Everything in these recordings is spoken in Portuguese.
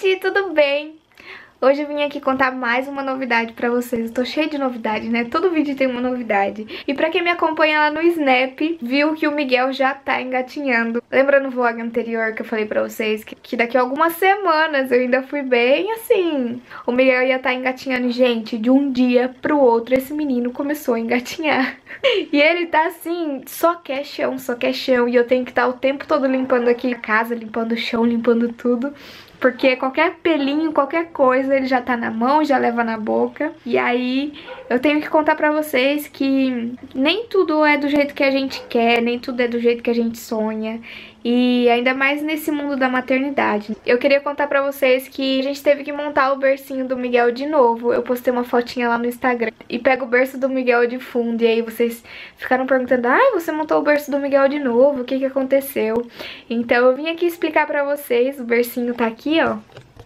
gente, tudo bem? Hoje eu vim aqui contar mais uma novidade pra vocês. Eu tô cheia de novidade, né? Todo vídeo tem uma novidade. E pra quem me acompanha lá no Snap, viu que o Miguel já tá engatinhando. Lembra no vlog anterior que eu falei pra vocês que daqui a algumas semanas eu ainda fui bem assim. O Miguel ia estar engatinhando. Gente, de um dia pro outro esse menino começou a engatinhar. E ele tá assim, só quer chão, só quer chão. E eu tenho que estar o tempo todo limpando aqui a casa, limpando o chão, limpando tudo. Porque qualquer pelinho, qualquer coisa, ele já tá na mão, já leva na boca. E aí eu tenho que contar pra vocês que nem tudo é do jeito que a gente quer, nem tudo é do jeito que a gente sonha. E ainda mais nesse mundo da maternidade. Eu queria contar pra vocês que a gente teve que montar o bercinho do Miguel de novo. Eu postei uma fotinha lá no Instagram e pego o berço do Miguel de fundo. E aí vocês ficaram perguntando: ai, você montou o berço do Miguel de novo? O que aconteceu? Então eu vim aqui explicar pra vocês. O bercinho tá aqui, ó.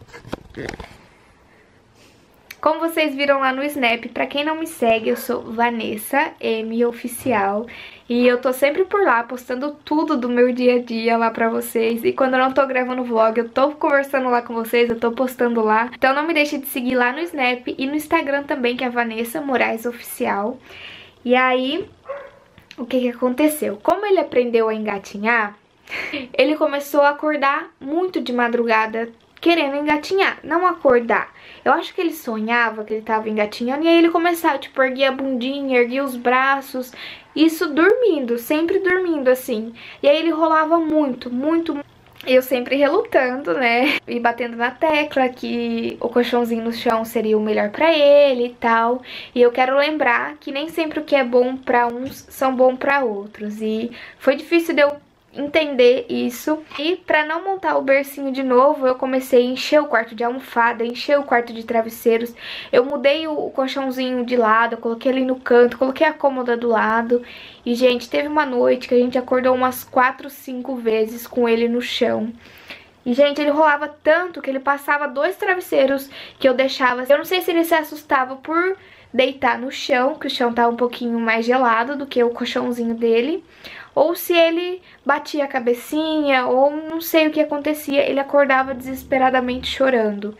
Como vocês viram lá no Snap, pra quem não me segue, eu sou Vanessa M Oficial. E eu tô sempre por lá, postando tudo do meu dia a dia lá pra vocês. E quando eu não tô gravando vlog, eu tô conversando lá com vocês, eu tô postando lá. Então não me deixe de seguir lá no Snap e no Instagram também, que é Vanessa Moraes Oficial. E aí, o que aconteceu? Como ele aprendeu a engatinhar, ele começou a acordar muito de madrugada, querendo engatinhar, não acordar. Eu acho que ele sonhava que ele tava engatinhando e aí ele começava, tipo, erguia a bundinha, erguia os braços, isso dormindo, sempre dormindo assim. E aí ele rolava muito, muito. Eu sempre relutando, né, e batendo na tecla que o colchãozinho no chão seria o melhor pra ele e tal. E eu quero lembrar que nem sempre o que é bom pra uns são bom pra outros. E foi difícil de eu entender isso. E pra não montar o bercinho de novo, eu comecei a encher o quarto de almofada, encher o quarto de travesseiros. Eu mudei o colchãozinho de lado, eu coloquei ele no canto, coloquei a cômoda do lado. E, gente, teve uma noite que a gente acordou umas 4, 5 vezes com ele no chão. E, gente, ele rolava tanto que ele passava 2 travesseiros que eu deixava. Eu não sei se ele se assustava por deitar no chão, que o chão tá um pouquinho mais gelado do que o colchãozinho dele, ou se ele batia a cabecinha, ou não sei o que acontecia, ele acordava desesperadamente chorando.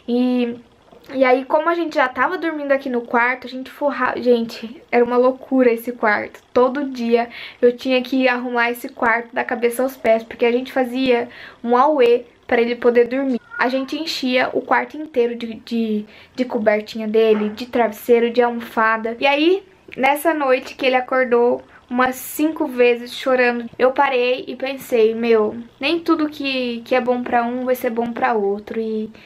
E aí, como a gente já tava dormindo aqui no quarto, a gente forrava... Gente, era uma loucura esse quarto. Todo dia eu tinha que arrumar esse quarto da cabeça aos pés, porque a gente fazia um auê para ele poder dormir. A gente enchia o quarto inteiro de cobertinha dele, de travesseiro, de almofada. E aí, nessa noite que ele acordou umas 5 vezes chorando, eu parei e pensei, meu, nem tudo que é bom pra um vai ser bom pra outro.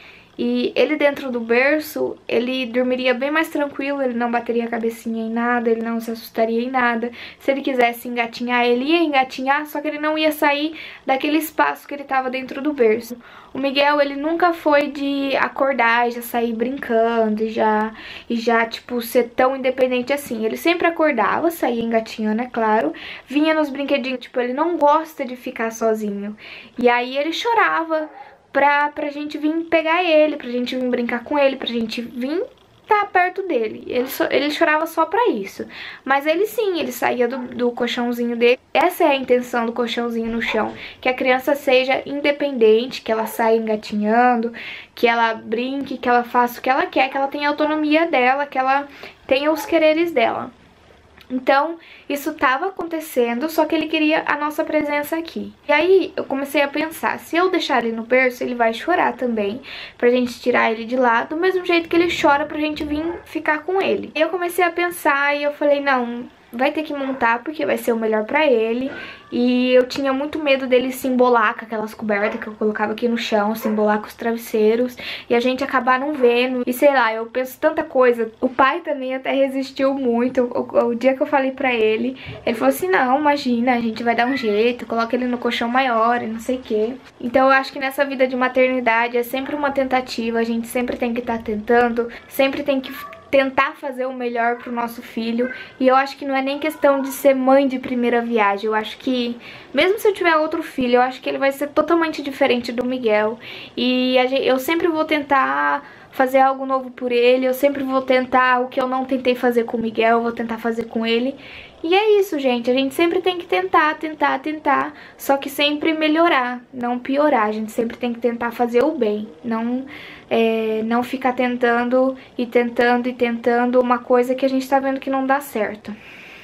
E ele dentro do berço, ele dormiria bem mais tranquilo, ele não bateria a cabecinha em nada, ele não se assustaria em nada. Se ele quisesse engatinhar, ele ia engatinhar, só que ele não ia sair daquele espaço que ele tava dentro do berço. O Miguel, ele nunca foi de acordar e já sair brincando e já, tipo, ser tão independente assim. Ele sempre acordava, saía engatinhando, é claro, vinha nos brinquedinhos, tipo, ele não gosta de ficar sozinho. E aí ele chorava pra gente vir pegar ele, pra gente vir brincar com ele, pra gente vir estar perto dele. Ele chorava só pra isso. Mas ele sim, ele saía do colchãozinho dele. Essa é a intenção do colchãozinho no chão. Que a criança seja independente, que ela saia engatinhando, que ela brinque, que ela faça o que ela quer, que ela tenha a autonomia dela, que ela tenha os quereres dela. Então, isso estava acontecendo, só que ele queria a nossa presença aqui. E aí, eu comecei a pensar, se eu deixar ele no berço, ele vai chorar também, pra gente tirar ele de lá, do mesmo jeito que ele chora pra gente vir ficar com ele. E eu comecei a pensar e eu falei, não, vai ter que montar porque vai ser o melhor pra ele. E eu tinha muito medo dele se embolar com aquelas cobertas que eu colocava aqui no chão, se embolar com os travesseiros e a gente acabar não vendo. E sei lá, eu penso tanta coisa. O pai também até resistiu muito. O dia que eu falei pra ele falou assim, não, imagina, a gente vai dar um jeito, coloca ele no colchão maior e não sei o que. Então eu acho que nessa vida de maternidade é sempre uma tentativa, a gente sempre tem que estar tentando, sempre tem que tentar fazer o melhor pro nosso filho. E eu acho que não é nem questão de ser mãe de primeira viagem. Eu acho que, mesmo se eu tiver outro filho, eu acho que ele vai ser totalmente diferente do Miguel. E eu sempre vou tentar fazer algo novo por ele. Eu sempre vou tentar o que eu não tentei fazer com o Miguel, eu vou tentar fazer com ele. E é isso, gente. A gente sempre tem que tentar. Só que sempre melhorar, não piorar. A gente sempre tem que tentar fazer o bem. Não ficar tentando uma coisa que a gente tá vendo que não dá certo.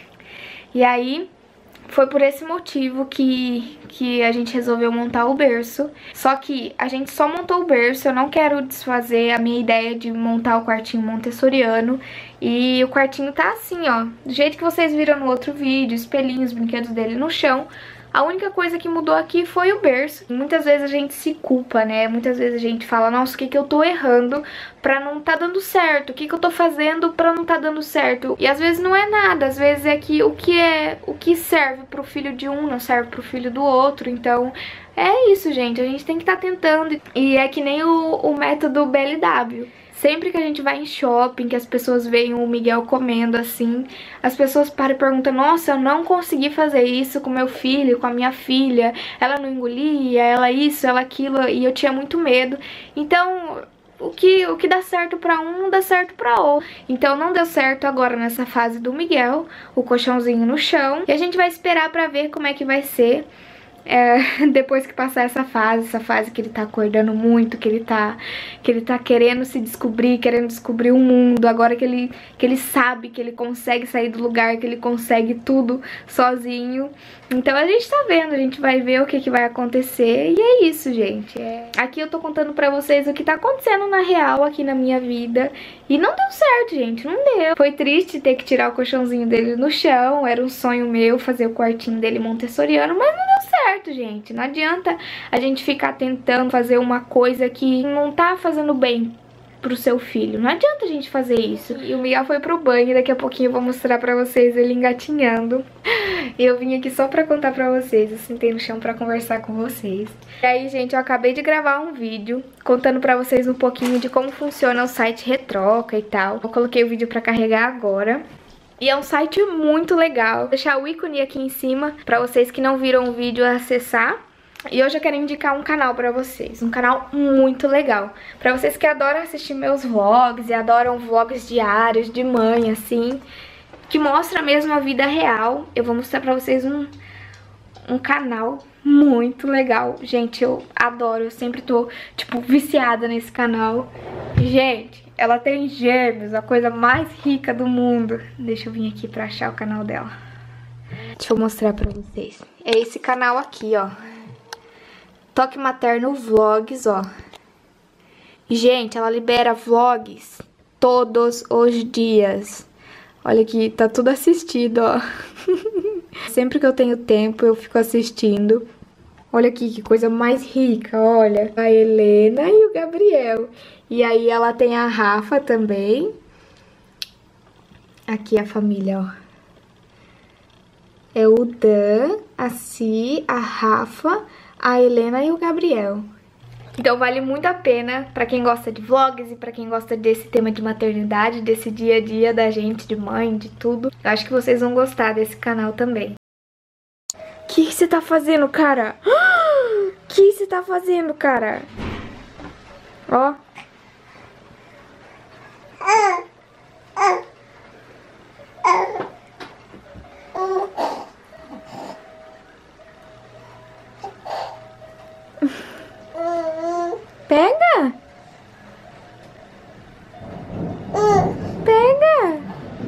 E aí, foi por esse motivo que a gente resolveu montar o berço. Só que a gente só montou o berço, eu não quero desfazer a minha ideia de montar o quartinho montessoriano. E o quartinho tá assim, ó, do jeito que vocês viram no outro vídeo, espelhinhos, brinquedos dele no chão. A única coisa que mudou aqui foi o berço. Muitas vezes a gente se culpa, né? Muitas vezes a gente fala, nossa, o que eu tô errando pra não tá dando certo? O que eu tô fazendo pra não tá dando certo? E às vezes não é nada, às vezes é que o que serve pro filho de um não serve pro filho do outro. Então é isso, gente, a gente tem que estar tentando. E é que nem o método BLW. Sempre que a gente vai em shopping, que as pessoas veem o Miguel comendo assim, as pessoas param e perguntam, nossa, eu não consegui fazer isso com meu filho, com a minha filha, ela não engolia, ela isso, ela aquilo, e eu tinha muito medo. Então, o que dá certo pra um, não dá certo pra outro. Então não deu certo agora nessa fase do Miguel, o colchãozinho no chão, e a gente vai esperar pra ver como é que vai ser. Depois que passar essa fase que ele tá acordando muito, que ele tá querendo se descobrir, querendo descobrir o mundo, agora que ele sabe que ele consegue sair do lugar, que ele consegue tudo sozinho. Então a gente tá vendo, a gente vai ver o que vai acontecer. E é isso, gente. Aqui eu tô contando pra vocês o que tá acontecendo na real aqui na minha vida. E não deu certo, gente, não deu. Foi triste ter que tirar o colchãozinho dele no chão, era um sonho meu fazer o quartinho dele montessoriano, mas não deu certo, gente. Não adianta a gente ficar tentando fazer uma coisa que não tá fazendo bem pro seu filho. Não adianta a gente fazer isso. E o Miguel foi pro banho, daqui a pouquinho eu vou mostrar pra vocês ele engatinhando. Eu vim aqui só pra contar pra vocês, eu sentei no chão pra conversar com vocês. E aí, gente, eu acabei de gravar um vídeo contando pra vocês um pouquinho de como funciona o site Retroca e tal. Eu coloquei o vídeo pra carregar agora. E é um site muito legal. Vou deixar o ícone aqui em cima pra vocês que não viram o vídeo acessar. E hoje eu quero indicar um canal pra vocês, um canal muito legal. Pra vocês que adoram assistir meus vlogs e adoram vlogs diários de mãe, assim, que mostra mesmo a vida real. Eu vou mostrar pra vocês um canal muito legal. Gente, eu adoro, eu sempre tô, tipo, viciada nesse canal. Gente, ela tem gêmeos, a coisa mais rica do mundo. Deixa eu vir aqui pra achar o canal dela. Deixa eu mostrar pra vocês. É esse canal aqui, ó. Toque Materno Vlogs, ó. Gente, ela libera vlogs todos os dias. Olha aqui, tá tudo assistido, ó. Sempre que eu tenho tempo, eu fico assistindo. Olha aqui, que coisa mais rica, olha. A Helena e o Gabriel. E aí ela tem a Rafa também. Aqui a família, ó. É o Dan, a Si, a Rafa, a Helena e o Gabriel. Então vale muito a pena pra quem gosta de vlogs e pra quem gosta desse tema de maternidade, desse dia a dia da gente, de mãe, de tudo. Eu acho que vocês vão gostar desse canal também. O que você tá fazendo, cara? O que você tá fazendo, cara? Ó. Pega! Pega!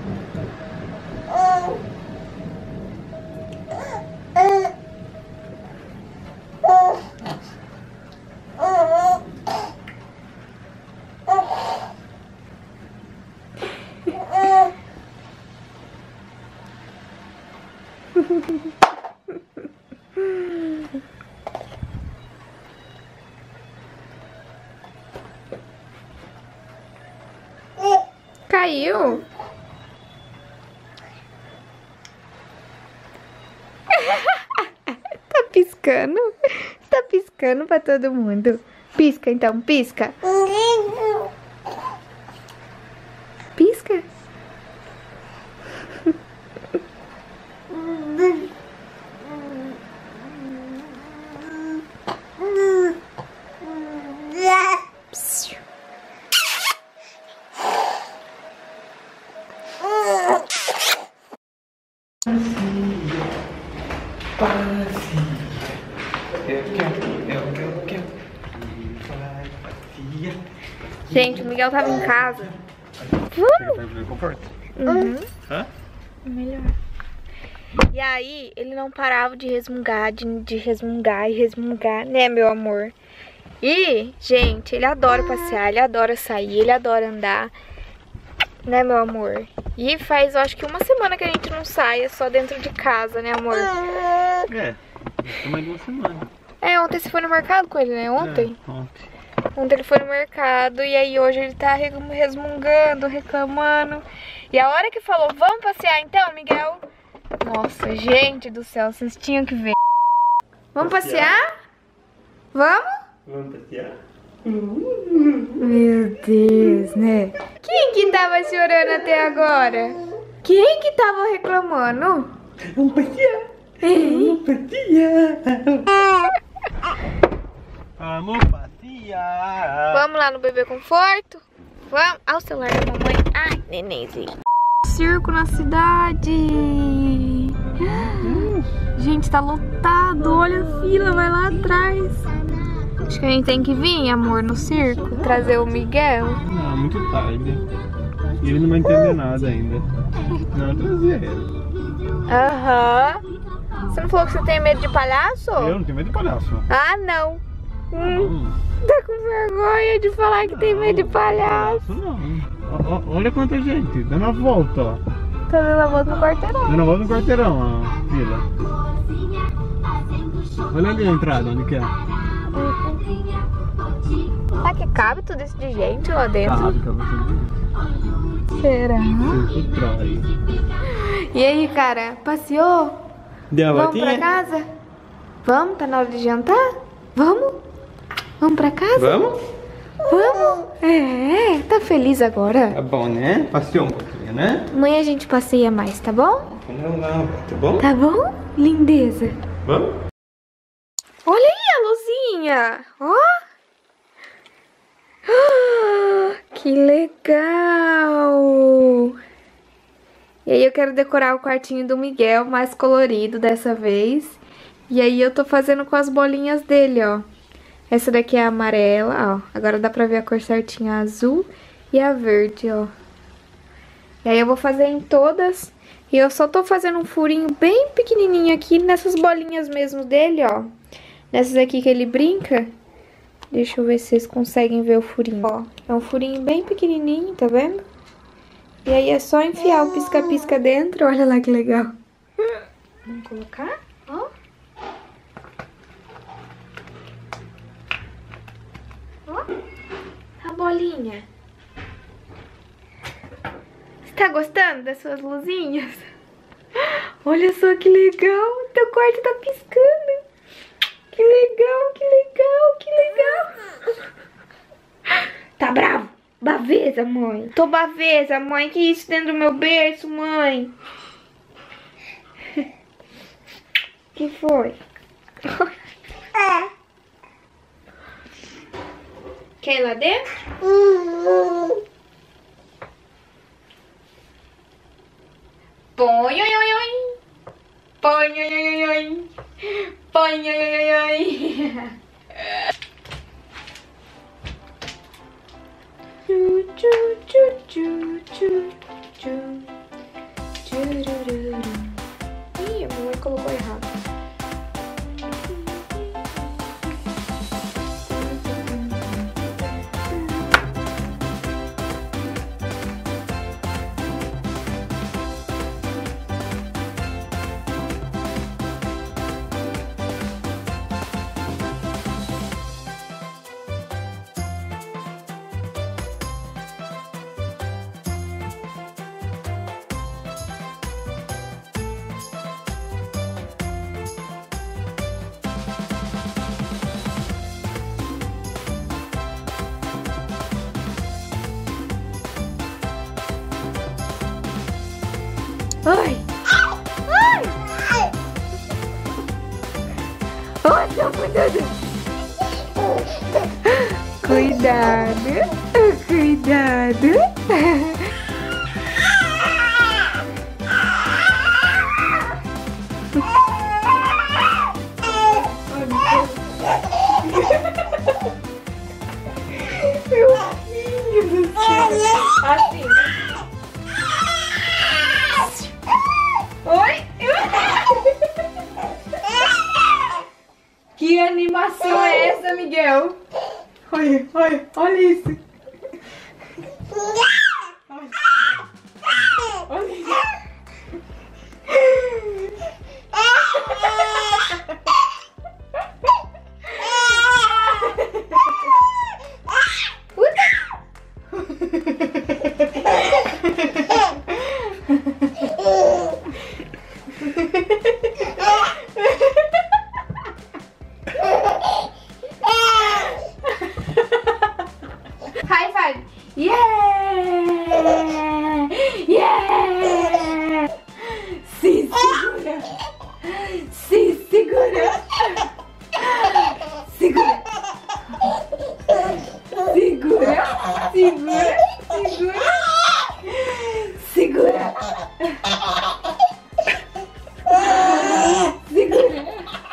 Caiu? Tá piscando? Tá piscando pra todo mundo. Pisca então, pisca. Pisca. Gente, o Miguel tava em casa. Uhum. Melhor. E aí, ele não parava de resmungar, de resmungar e resmungar, né, meu amor? E, gente, ele adora passear, ele adora sair, ele adora andar, né, meu amor? E faz, eu acho que 1 semana que a gente não sai, é só dentro de casa, né, amor? É, mais de 1 semana. É, ontem você foi no mercado com ele, né? Ontem? É, ontem. Ontem ele foi no mercado e aí hoje ele tá resmungando, reclamando. E a hora que falou, vamos passear então, Miguel? Nossa, gente do céu, vocês tinham que ver. Vamos passear? Vamos? Vamos passear? Meu Deus, né? Quem que tava chorando até agora? Quem que tava reclamando? Vamos passear! Vamos passear! Vamos passear! Vamos lá no Bebê Conforto? Vamos? Ah, o celular da mamãe. Ai, nenenzinho. Circo na cidade. Gente, tá lotado. Olha a fila, vai lá atrás. Acho que a gente tem que vir, amor, no circo. Trazer o Miguel. Não, muito tarde. E ele não vai entender nada ainda. Não, trazia ele. Aham. Você não falou que você tem medo de palhaço? Eu não tenho medo de palhaço. Ah, não. Tá com vergonha de falar que tem medo de palhaço. Não. Olha quanta gente, dando a volta, ó. Tá dando a volta no quarteirão. Dando a volta no quarteirão, ó, fila. Olha ali a entrada, onde que é? Será que cabe tudo isso de gente lá dentro? Cabe bastante. Será? Circo Troy. E aí, cara, passeou? Deu a Vamos voltinha? pra casa? Vamos? Tá na hora de jantar? Vamos? Vamos pra casa? Vamos? Vamos? É, tá feliz agora? Tá bom, né? Passeou um pouquinho, né? Amanhã a gente passeia mais, tá bom? Não, tá bom? Tá bom? Lindeza. Vamos? Olha aí a luzinha. Ó. Ah, que legal. E aí eu quero decorar o quartinho do Miguel mais colorido dessa vez. E aí eu tô fazendo com as bolinhas dele, ó. Essa daqui é a amarela, ó. Agora dá pra ver a cor certinha, a azul e a verde, ó. E aí eu vou fazer em todas. E eu só tô fazendo um furinho bem pequenininho aqui nessas bolinhas mesmo dele, ó. Nessas aqui que ele brinca. Deixa eu ver se vocês conseguem ver o furinho, ó. É um furinho bem pequenininho, tá vendo? E aí é só enfiar o pisca-pisca dentro. Olha lá que legal. Vamos colocar, ó. Ó, a bolinha. Você tá gostando das suas luzinhas? Olha só que legal, teu quarto tá piscando. Que legal, que legal, que legal. Tá bravo? Baveza, mãe. Tô baveza, mãe. Que isso dentro do meu berço, mãe? Que foi? Quer ir lá dentro? Põe, oi, oi, oi. Põe, oi, oi, oi. Põe, oi, oi, oi. Ih, a mamãe colocou errado. Ai! Ai! Ai, não, cuidado! Cuidado, cuidado. Meu filho do céu. Assim. Oi? Que animação é essa, Miguel? Olha, olha, olha isso. Olha isso. High five! Yeah! Yeah! Se segura! Se segura! Segura! Segura! Segura! Segura! Segura! Segura!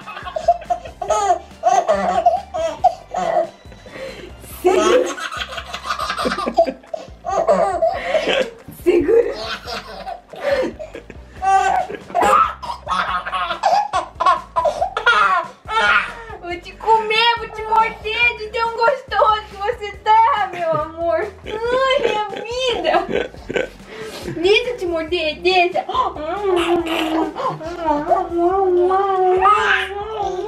Segura! Vou te comer, vou te morder de tão gostoso que você tá, meu amor. Ai, minha vida. Deixa eu te morder, deixa.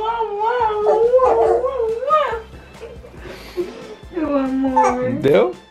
Meu amor. Deu?